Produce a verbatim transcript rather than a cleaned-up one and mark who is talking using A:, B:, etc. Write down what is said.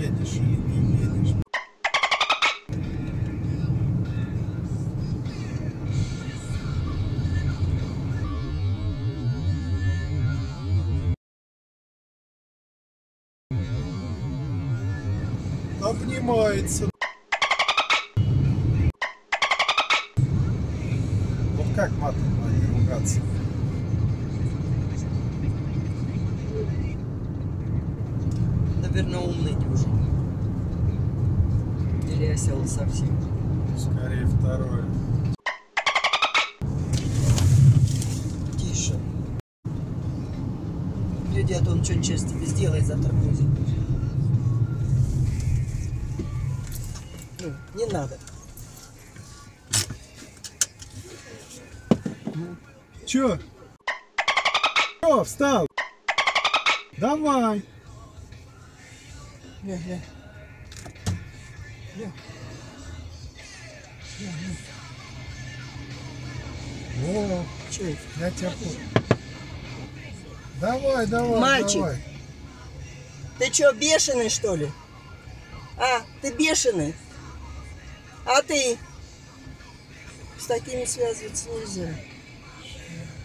A: едешь или не едешь. Обнимается. Вот как матом не ругаться?
B: Наверное, умный уже. Или осел совсем.
A: Скорее второе.
B: Тише. Гляди, а то он что-нибудь сейчас тебе сделает, затормозит. Ну, не надо.
A: Чё? Чё, встал? Давай.
B: Ля, ля. Ля. Ля, ля.
A: О,
B: Чё это?
A: я тебя понял. Давай, давай,
B: Мальчик.
A: давай.
B: Ты чё, бешеный, что ли? А, ты бешеный? А ты? С такими связываться нельзя.